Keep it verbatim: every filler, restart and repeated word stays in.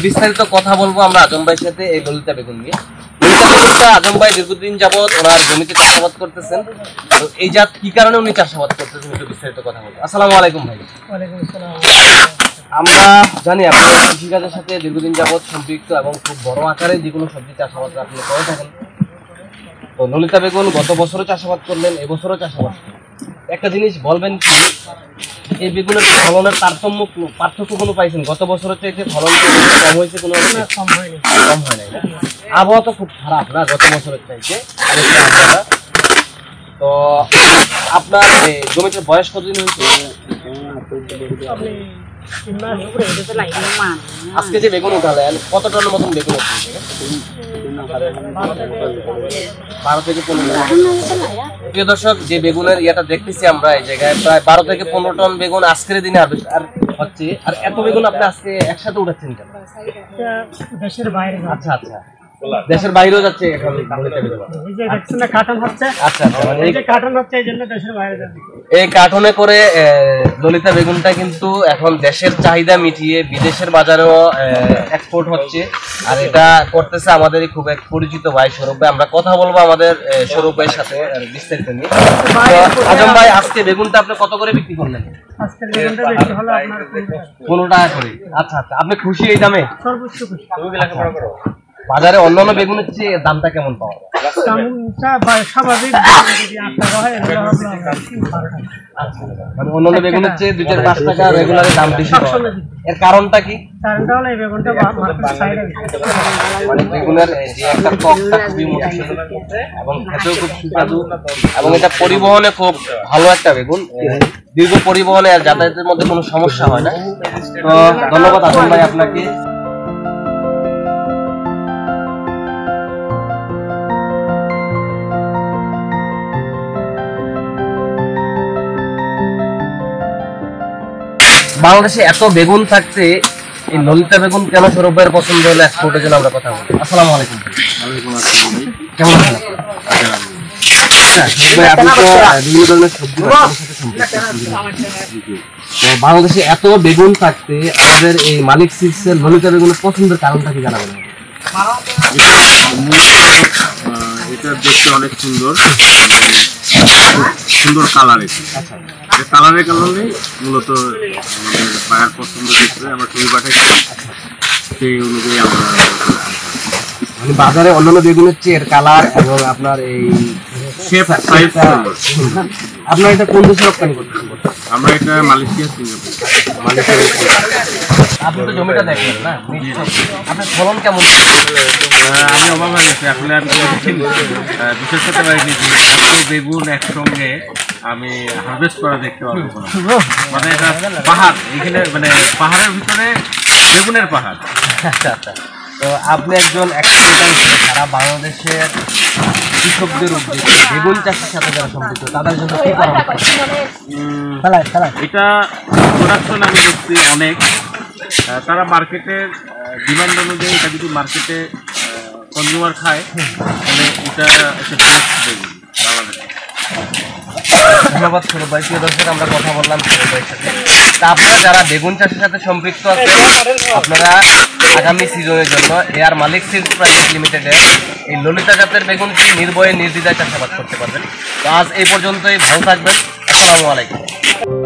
বিস্তারিত কথা বলবো আমরা আজম ভাইয়ের সাথে এই ললিতা বেগুন নিয়ে। ললিতা বেগুনটা আজম ভাই দীর্ঘদিন যাবত ওনার জমিতে চাষাবাদ করতেছেন। তো এই জাত কি কারণে উনি চাষাবাদ করতেছেন একটু বিস্তারিত কথা বলবো। আসসালামু আলাইকুম ভাই। ওয়ালাইকুম আসসালাম। আমরা জানি আপনি কৃষিকাজের সাথে দীর্ঘদিন যাবত সম্পৃক্ত এবং খুব বড় আকারে যে কোনো সবজি চাষাবাদ আপনি করে থাকেন। তো ললিতা বেগুন গত বছরও চাষাবাদ করলেন, এবছরও চাষাবাদ করলেন। একটা জিনিস বলবেন কি, এই বেগুনের ফলনের তারতম্য পার্থক্য কোনো পাইছেন? গত বছরের চাইতে ফলন কম হয়েছে? কোনো কম হয়নি, কম হয় নাই না? আবহাওয়া তো খুব খারাপ না গত বছরের চাইতে? তো আপনার জমিতে বয়স কতদিন হয়েছে? আজকে যে বেগুন উঠালেন কত টনের মতন বেগুন উঠছে? বারো থেকে পনেরো। প্রিয় দর্শক, যে বেগুনের ইয়েটা দেখতেছি আমরা এই জায়গায় প্রায় বারো থেকে পনেরো টন বেগুন আজকের দিনে আর হচ্ছে। আর এত বেগুন আপনি আজকে একসাথে উঠাচ্ছেন কেন? দেশের বাইরে। আচ্ছা আচ্ছা, দেশের বাইরেও যাচ্ছে এখন। এই কার্টনে করে ললিতা বেগুনটা কিন্তু এখন দেশের চাহিদা মিটিয়ে বিদেশের বাজারেও এক্সপোর্ট হচ্ছে। আর এটা করতেছে আমাদের খুব এক পরিচিত ভাই স্বরূপ ভাই। আমরা কথা বলবো আমাদের স্বরূপ ভাইয়ের সাথে বিস্তারিত নিয়ে। আজম ভাই, আজকে বেগুনটা আপনি কত করে বিক্রি করলেন? পনেরো টাকা করে। আচ্ছা আচ্ছা, আপনি খুশি এই দামে? সর্বোচ্চ খুশি। বাজারে অন্যান্য বেগুনের চেয়ে দামটা কেমন পাওয়া যায়? স্বাভাবিক, মানে অন্যান্য বেগুনের চেয়ে দুই চার পাঁচ টাকা রেগুলার দাম বেশি। এর কারণটা কি? কারণটা হলো এই বেগুনটা মানে বেগুনের যে একটা ত্বকটা খুবই মসৃণ এবং খেতেও খুব সুস্বাদু এবং এটা পরিবহনে খুব ভালো একটা বেগুন। দীর্ঘ পরিবহনে আর যাতায়াতের মধ্যে কোনো সমস্যা হয় না। তো ধন্যবাদ আজম ভাই আপনাকে। বাংলাদেশে এত বেগুন থাকতে এই ললিতা বেগুন কেন স্বরূপ ভাইয়ের পছন্দ হলো এক্সপোর্টের জন্য আমরা কথা বলি। আসসালামু আলাইকুম। ওয়ালাইকুম আসসালাম ভাই। কেমন আছেন? আচ্ছা ভাই, আপনি তো বিভিন্ন ধরনের সবজি বাজারের সাথে সম্পৃক্ত। তো বাংলাদেশে এত বেগুন থাকতে আমাদের এই মালিক সিডসের ললিতা বেগুনের পছন্দের কারণটা কি জানাবেন? এটা দেখতে অনেক সুন্দর, সুন্দর কালার। এটা কালারের কারণে মূলত আমাদের বায়ার পছন্দ করছে। আমরা ছবি পাঠাচ্ছি, সেই অনুযায়ী আমরা মানে বাজারে অন্যান্য বেগুনের চেয়ে এর কালার এবং আপনার এই শেপ সাইজ। আপনার এটা কোন দেশে রপ্তানি করতেছেন? আমরা এটা মালয়েশিয়া, সিঙ্গাপুর। আপনি তো জমিটা দেখলেন না, আপনার ফলন কেমন? আমি অবাক হয়ে গেছি আসলে। আমি বিশেষ করতে পারিনি যে এত বেগুন একসঙ্গে আমি হারভেস্ট করা দেখতে পাবো। মানে এটা পাহাড়, এখানে মানে পাহাড়ের ভিতরে বেগুনের পাহাড়। আচ্ছা আচ্ছা, তো আপনি একজন এক্সপোর্টার হিসেবে সারা বাংলাদেশের কৃষকদের উদ্দেশ্যে বেগুন চাষের সাথে যারা সম্পৃক্ত তাদের জন্য কি পরামর্শ? এটা প্রোডাকশন আমি দেখছি অনেক। তারা মার্কেটের ডিমান্ড অনুযায়ী এটা যদি মার্কেটে কনজিউমার খায় তাহলে এটা একটা বেস্ট বেগুন বাংলাদেশে। ধন্যবাদ স্বরূপ ভাই। প্রিয় দর্শক, আমরা কথা বললাম স্বরূপ ভাইয়ের সাথে। তা আপনারা যারা বেগুন চাষের সাথে সম্পৃক্ত আছেন, আপনারা আগামী সিজনের জন্য এয়ার মালিক সিডস প্রাইভেট লিমিটেডের এই ললিতা জাতের বেগুনটি নির্ভয়ে নির্দ্বিধায় চাষাবাদ করতে পারবেন। তো আজ এই পর্যন্তই, ভালো থাকবেন। আসসালামু আলাইকুম।